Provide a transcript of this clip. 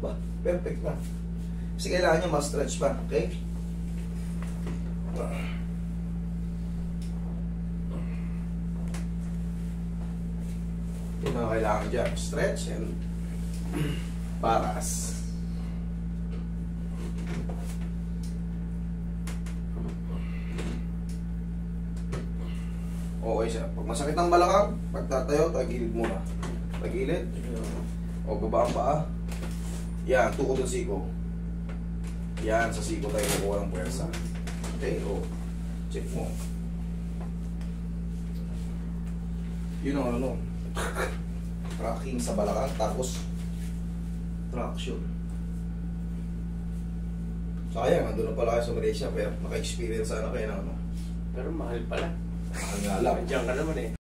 Ba, perfect na. Kasi kailangan niya ma-stretch pa, okay? Yun ang kailangan dyan. Stretch and paras. Okay siya. Pag masakit ang balakang, pagtatayo, tagilid muna. Tagilid. O baba ang paa. Yan, tukod ang siko. Yan, sa siko tayo kukuha ng puwersa. Okay, o. Check mo. Yun ang ano. Tracking sa balakang, tapos traction. Sayang, andun na pala kayo sa Malaysia, pero naka-experience sana kayo ng ano. Pero mahal pala. Mahal nga lang. Diyan ka naman eh.